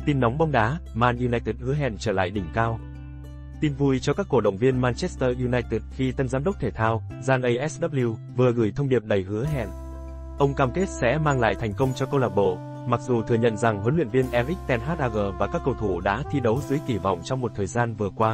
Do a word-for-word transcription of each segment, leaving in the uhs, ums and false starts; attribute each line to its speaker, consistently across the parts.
Speaker 1: Tin nóng bóng đá, Man United hứa hẹn trở lại đỉnh cao. Tin vui cho các cổ động viên Manchester United khi tân giám đốc thể thao, Jan a ét vê vừa gửi thông điệp đầy hứa hẹn. Ông cam kết sẽ mang lại thành công cho câu lạc bộ, mặc dù thừa nhận rằng huấn luyện viên Erik ten Hag và các cầu thủ đã thi đấu dưới kỳ vọng trong một thời gian vừa qua.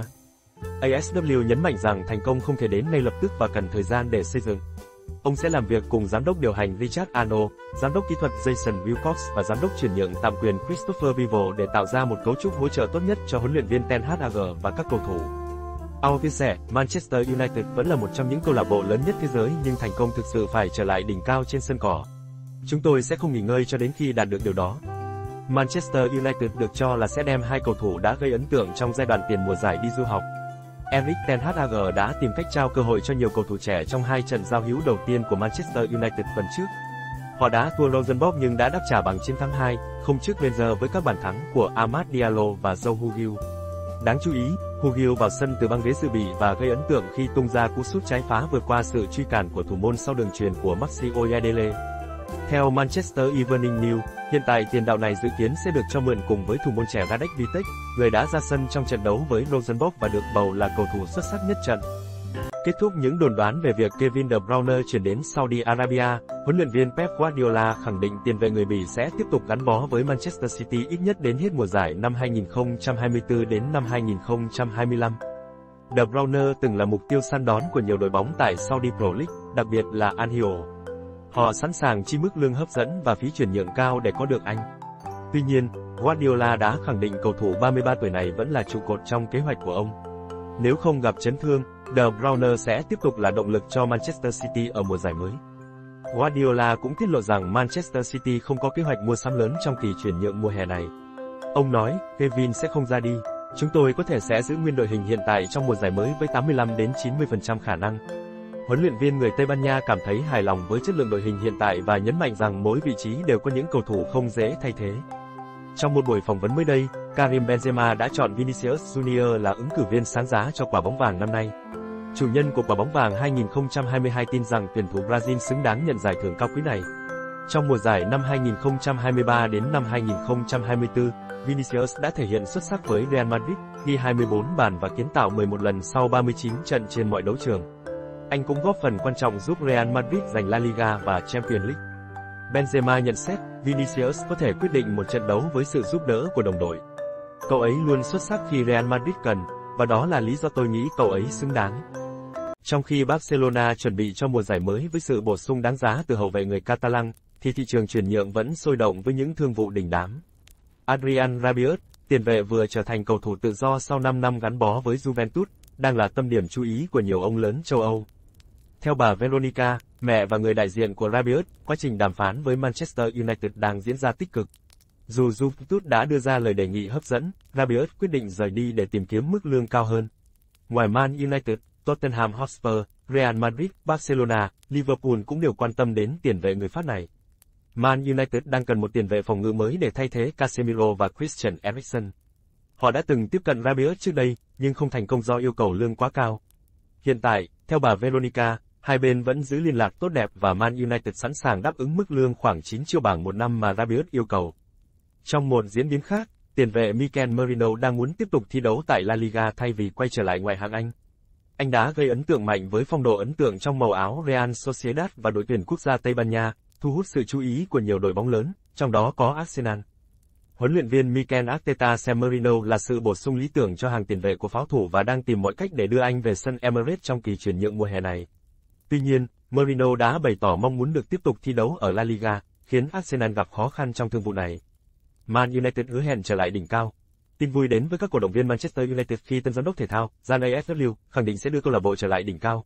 Speaker 1: a ét vê nhấn mạnh rằng thành công không thể đến ngay lập tức và cần thời gian để xây dựng. Ông sẽ làm việc cùng giám đốc điều hành Richard Arnold, giám đốc kỹ thuật Jason Wilcox và giám đốc chuyển nhượng tạm quyền Christopher Vivell để tạo ra một cấu trúc hỗ trợ tốt nhất cho huấn luyện viên Ten Hag và các cầu thủ. Ông chia sẻ, Manchester United vẫn là một trong những câu lạc bộ lớn nhất thế giới nhưng thành công thực sự phải trở lại đỉnh cao trên sân cỏ. Chúng tôi sẽ không nghỉ ngơi cho đến khi đạt được điều đó. Manchester United được cho là sẽ đem hai cầu thủ đã gây ấn tượng trong giai đoạn tiền mùa giải đi du học. Erik ten Hag đã tìm cách trao cơ hội cho nhiều cầu thủ trẻ trong hai trận giao hữu đầu tiên của Manchester United tuần trước. Họ đã thua Rosenborg nhưng đã đáp trả bằng chiến thắng hai không trước Rangers với các bàn thắng của Amad Diallo và Joe Hugill. Đáng chú ý, Hugill vào sân từ băng ghế dự bị và gây ấn tượng khi tung ra cú sút trái phá vượt qua sự truy cản của thủ môn sau đường chuyền của Maxi Oyedele. Theo Manchester Evening News, hiện tại tiền đạo này dự kiến sẽ được cho mượn cùng với thủ môn trẻ Radek Vitek, người đã ra sân trong trận đấu với Rosenborg và được bầu là cầu thủ xuất sắc nhất trận. Kết thúc những đồn đoán về việc Kevin De Bruyne chuyển đến Saudi Arabia, huấn luyện viên Pep Guardiola khẳng định tiền vệ người Bỉ sẽ tiếp tục gắn bó với Manchester City ít nhất đến hết mùa giải năm hai nghìn không trăm hai mươi tư đến năm hai nghìn không trăm hai mươi lăm. De Bruyne từng là mục tiêu săn đón của nhiều đội bóng tại Saudi Pro League, đặc biệt là Al Hilal. Họ sẵn sàng chi mức lương hấp dẫn và phí chuyển nhượng cao để có được anh. Tuy nhiên, Guardiola đã khẳng định cầu thủ ba mươi ba tuổi này vẫn là trụ cột trong kế hoạch của ông. Nếu không gặp chấn thương, De Bruyne sẽ tiếp tục là động lực cho Manchester City ở mùa giải mới. Guardiola cũng tiết lộ rằng Manchester City không có kế hoạch mua sắm lớn trong kỳ chuyển nhượng mùa hè này. Ông nói, Kevin sẽ không ra đi. Chúng tôi có thể sẽ giữ nguyên đội hình hiện tại trong mùa giải mới với tám mươi lăm đến chín mươi phần trăm khả năng. Huấn luyện viên người Tây Ban Nha cảm thấy hài lòng với chất lượng đội hình hiện tại và nhấn mạnh rằng mỗi vị trí đều có những cầu thủ không dễ thay thế. Trong một buổi phỏng vấn mới đây, Karim Benzema đã chọn Vinicius Junior là ứng cử viên sáng giá cho quả bóng vàng năm nay. Chủ nhân của quả bóng vàng hai nghìn không trăm hai mươi hai tin rằng tuyển thủ Brazil xứng đáng nhận giải thưởng cao quý này. Trong mùa giải năm hai nghìn không trăm hai mươi ba đến năm hai nghìn không trăm hai mươi tư, Vinicius đã thể hiện xuất sắc với Real Madrid, ghi hai mươi bốn bàn và kiến tạo mười một lần sau ba mươi chín trận trên mọi đấu trường. Anh cũng góp phần quan trọng giúp Real Madrid giành La Liga và Champions League. Benzema nhận xét, Vinicius có thể quyết định một trận đấu với sự giúp đỡ của đồng đội. Cậu ấy luôn xuất sắc khi Real Madrid cần, và đó là lý do tôi nghĩ cậu ấy xứng đáng. Trong khi Barcelona chuẩn bị cho mùa giải mới với sự bổ sung đáng giá từ hậu vệ người Catalan, thì thị trường chuyển nhượng vẫn sôi động với những thương vụ đỉnh đám. Adrian Rabiot, tiền vệ vừa trở thành cầu thủ tự do sau năm năm gắn bó với Juventus, đang là tâm điểm chú ý của nhiều ông lớn châu Âu. Theo bà Veronica, mẹ và người đại diện của Rabiot, quá trình đàm phán với Manchester United đang diễn ra tích cực. Dù Juventus đã đưa ra lời đề nghị hấp dẫn, Rabiot quyết định rời đi để tìm kiếm mức lương cao hơn. Ngoài Man United, Tottenham Hotspur, Real Madrid, Barcelona, Liverpool cũng đều quan tâm đến tiền vệ người Pháp này. Man United đang cần một tiền vệ phòng ngự mới để thay thế Casemiro và Christian Eriksen. Họ đã từng tiếp cận Rabiot trước đây, nhưng không thành công do yêu cầu lương quá cao. Hiện tại, theo bà Veronica, hai bên vẫn giữ liên lạc tốt đẹp và Man United sẵn sàng đáp ứng mức lương khoảng chín triệu bảng một năm mà Rabiot yêu cầu. Trong một diễn biến khác, tiền vệ Mikel Merino đang muốn tiếp tục thi đấu tại La Liga thay vì quay trở lại ngoại hạng Anh. Anh đã gây ấn tượng mạnh với phong độ ấn tượng trong màu áo Real Sociedad và đội tuyển quốc gia Tây Ban Nha, thu hút sự chú ý của nhiều đội bóng lớn, trong đó có Arsenal. Huấn luyện viên Mikel Arteta xem Merino là sự bổ sung lý tưởng cho hàng tiền vệ của pháo thủ và đang tìm mọi cách để đưa anh về sân Emirates trong kỳ chuyển nhượng mùa hè này. Tuy nhiên, Merino đã bày tỏ mong muốn được tiếp tục thi đấu ở La Liga, khiến Arsenal gặp khó khăn trong thương vụ này. Man United hứa hẹn trở lại đỉnh cao. Tin vui đến với các cổ động viên Manchester United khi tân giám đốc thể thao, Jan a ét vê khẳng định sẽ đưa câu lạc bộ trở lại đỉnh cao.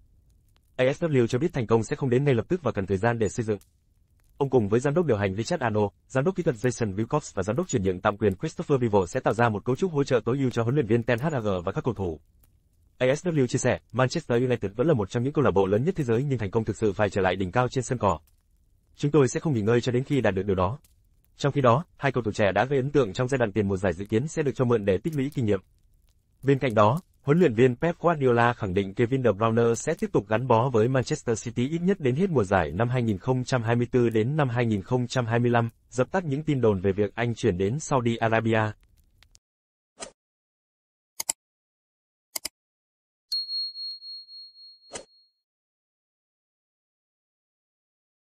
Speaker 1: a ét vê cho biết thành công sẽ không đến ngay lập tức và cần thời gian để xây dựng. Ông cùng với giám đốc điều hành Richard Arnold, giám đốc kỹ thuật Jason Wilcox và giám đốc chuyển nhượng tạm quyền Christopher Vivell sẽ tạo ra một cấu trúc hỗ trợ tối ưu cho huấn luyện viên Ten Hag và các cầu thủ. a ét vê chia sẻ, Manchester United vẫn là một trong những câu lạc bộ lớn nhất thế giới nhưng thành công thực sự phải trở lại đỉnh cao trên sân cỏ. Chúng tôi sẽ không nghỉ ngơi cho đến khi đạt được điều đó. Trong khi đó, hai cầu thủ trẻ đã gây ấn tượng trong giai đoạn tiền mùa giải dự kiến sẽ được cho mượn để tích lũy kinh nghiệm. Bên cạnh đó, huấn luyện viên Pep Guardiola khẳng định Kevin De Bruyne sẽ tiếp tục gắn bó với Manchester City ít nhất đến hết mùa giải năm hai nghìn không trăm hai mươi tư đến năm hai nghìn không trăm hai mươi lăm, dập tắt những tin đồn về việc anh chuyển đến Saudi Arabia.